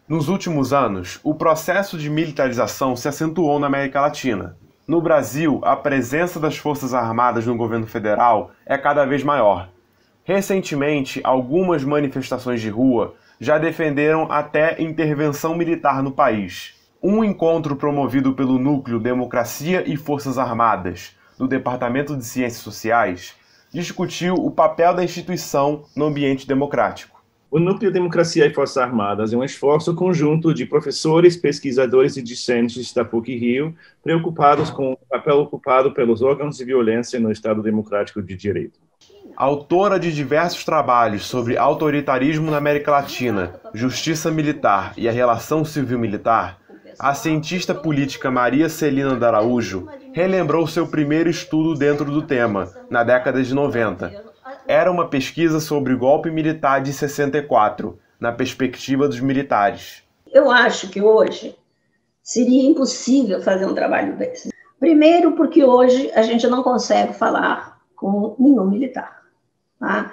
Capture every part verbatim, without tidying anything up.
Nos últimos anos, o processo de militarização se acentuou na América Latina. No Brasil, a presença das Forças Armadas no governo federal é cada vez maior. Recentemente, algumas manifestações de rua já defenderam até intervenção militar no país. Um encontro promovido pelo Núcleo Democracia e Forças Armadas, do Departamento de Ciências Sociais, discutiu o papel da instituição no ambiente democrático. O Núcleo Democracia e Forças Armadas é um esforço conjunto de professores, pesquisadores e discentes da PUC-Rio, preocupados com o papel ocupado pelos órgãos de violência no Estado Democrático de Direito. Autora de diversos trabalhos sobre autoritarismo na América Latina, justiça militar e a relação civil-militar, a cientista política Maria Celina de Araújo relembrou seu primeiro estudo dentro do tema, na década de noventa. Era uma pesquisa sobre o golpe militar de sessenta e quatro, na perspectiva dos militares. Eu acho que hoje seria impossível fazer um trabalho desse. Primeiro porque hoje a gente não consegue falar com nenhum militar. Tá?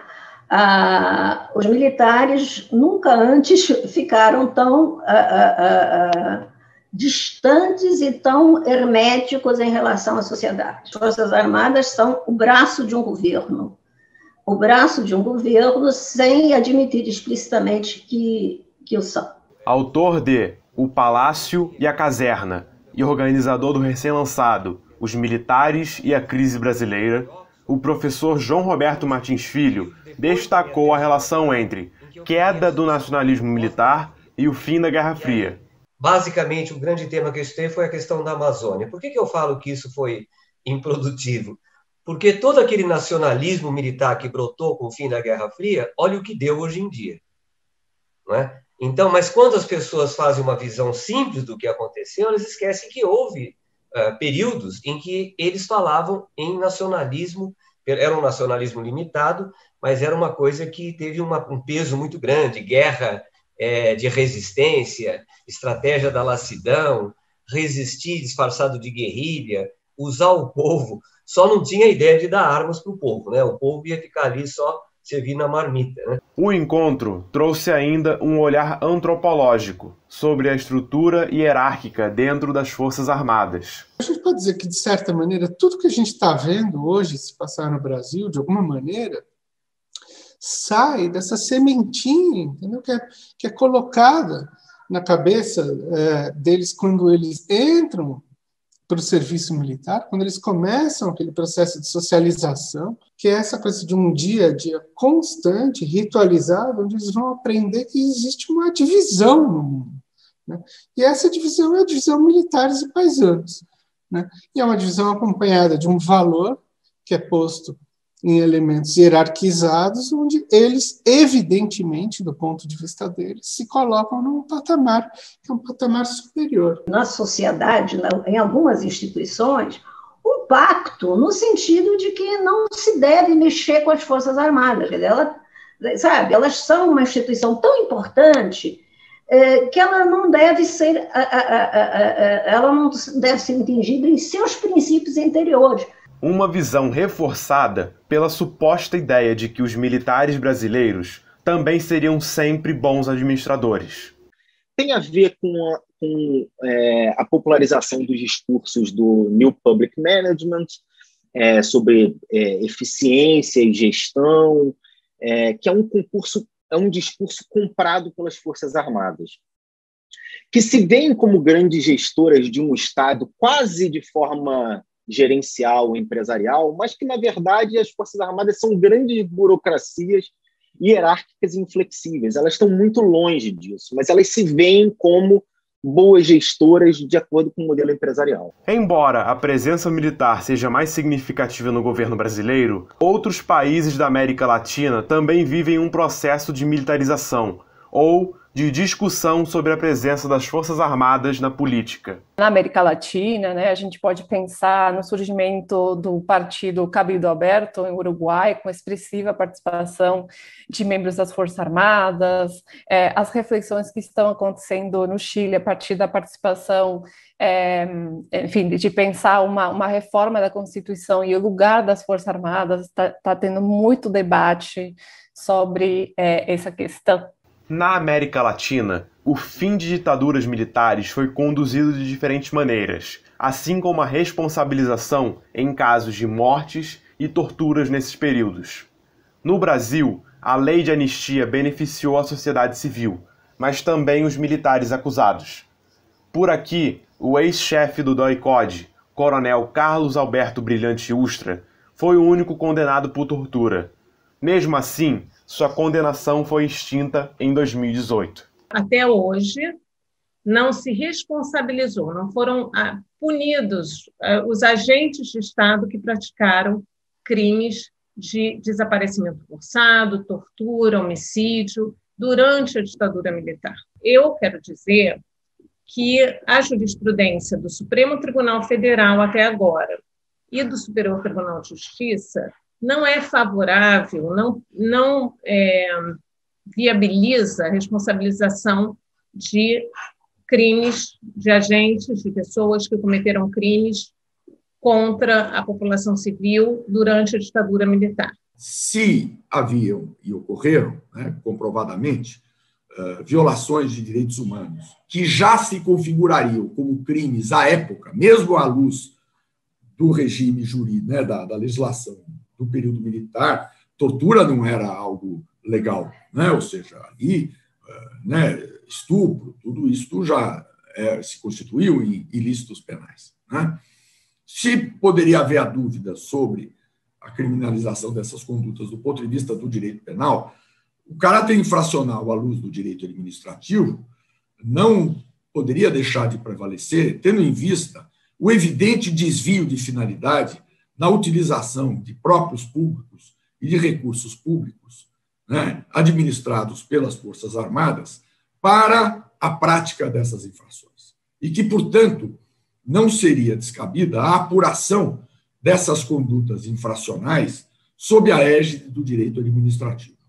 Ah, os militares nunca antes ficaram tão ah, ah, ah, distantes e tão herméticos em relação à sociedade. As Forças Armadas são o braço de um governo, o braço de um governo sem admitir explicitamente que, que o são. Autor de O Palácio e a Caserna e organizador do recém-lançado Os Militares e a Crise Brasileira, o professor João Roberto Martins Filho destacou a relação entre queda do nacionalismo militar e o fim da Guerra Fria. Basicamente, o grande tema que eu estudei foi a questão da Amazônia. Por que que eu falo que isso foi improdutivo? Porque todo aquele nacionalismo militar que brotou com o fim da Guerra Fria, olha o que deu hoje em dia. Não é? Então, mas quando as pessoas fazem uma visão simples do que aconteceu, elas esquecem que houve uh, períodos em que eles falavam em nacionalismo, era um nacionalismo limitado, mas era uma coisa que teve uma, um peso muito grande, guerra é, de resistência, estratégia da lassidão, resistir disfarçado de guerrilha, usar o povo. Só não tinha ideia de dar armas para o povo, né? O povo ia ficar ali só servindo a marmita, né? O encontro trouxe ainda um olhar antropológico sobre a estrutura hierárquica dentro das Forças Armadas. A gente pode dizer que, de certa maneira, tudo que a gente está vendo hoje se passar no Brasil, de alguma maneira, sai dessa sementinha, entendeu? Que, é, que é colocada na cabeça é, deles quando eles entram para o serviço militar, quando eles começam aquele processo de socialização, que é essa coisa de um dia a dia constante, ritualizado, onde eles vão aprender que existe uma divisão no mundo, né? E essa divisão é a divisão militares e paisanos, né? E é uma divisão acompanhada de um valor que é posto em elementos hierarquizados, onde eles, evidentemente, do ponto de vista deles, se colocam num patamar que é um patamar superior. Na sociedade, em algumas instituições, um pacto no sentido de que não se deve mexer com as Forças Armadas. Ela, sabe, elas são uma instituição tão importante é, que ela não deve ser, a, a, a, a, ela não deve ser entingida em seus princípios interiores. Uma visão reforçada pela suposta ideia de que os militares brasileiros também seriam sempre bons administradores. Tem a ver com a, com, é, a popularização dos discursos do New Public Management, é, sobre é, eficiência e gestão, é, que é um concurso, é um discurso comprado pelas Forças Armadas, que se veem como grandes gestoras de um Estado quase de forma gerencial, empresarial, mas que, na verdade, as Forças Armadas são grandes burocracias hierárquicas e inflexíveis. Elas estão muito longe disso, mas elas se veem como boas gestoras de acordo com o modelo empresarial. Embora a presença militar seja mais significativa no governo brasileiro, outros países da América Latina também vivem um processo de militarização, ou de discussão sobre a presença das Forças Armadas na política. Na América Latina, né, a gente pode pensar no surgimento do partido Cabildo Aberto, em Uruguai, com expressiva participação de membros das Forças Armadas, é, as reflexões que estão acontecendo no Chile a partir da participação, é, enfim, de pensar uma, uma reforma da Constituição e o lugar das Forças Armadas, está tá tendo muito debate sobre é, essa questão. Na América Latina, o fim de ditaduras militares foi conduzido de diferentes maneiras, assim como a responsabilização em casos de mortes e torturas nesses períodos. No Brasil, a lei de anistia beneficiou a sociedade civil, mas também os militares acusados. Por aqui, o ex-chefe do D O I-C O D, coronel Carlos Alberto Brilhante Ustra, foi o único condenado por tortura. Mesmo assim, sua condenação foi extinta em dois mil e dezoito. Até hoje, não se responsabilizou, não foram ah, punidos ah, os agentes de Estado que praticaram crimes de desaparecimento forçado, tortura, homicídio, durante a ditadura militar. Eu quero dizer que a jurisprudência do Supremo Tribunal Federal até agora e do Superior Tribunal de Justiça não é favorável, não, não é, viabiliza a responsabilização de crimes, de agentes, de pessoas que cometeram crimes contra a população civil durante a ditadura militar. Se haviam e ocorreram, né, comprovadamente, uh, violações de direitos humanos que já se configurariam como crimes à época, mesmo à luz do regime jurídico, né, da, da legislação do período militar, tortura não era algo legal, né? Ou seja, ali, uh, né, estupro, tudo isso já é, se constituiu em ilícitos penais, né? Se poderia haver a dúvida sobre a criminalização dessas condutas do ponto de vista do direito penal, o caráter infracional à luz do direito administrativo não poderia deixar de prevalecer, tendo em vista o evidente desvio de finalidade na utilização de próprios públicos e de recursos públicos, né, administrados pelas Forças Armadas para a prática dessas infrações. E que, portanto, não seria descabida a apuração dessas condutas infracionais sob a égide do direito administrativo.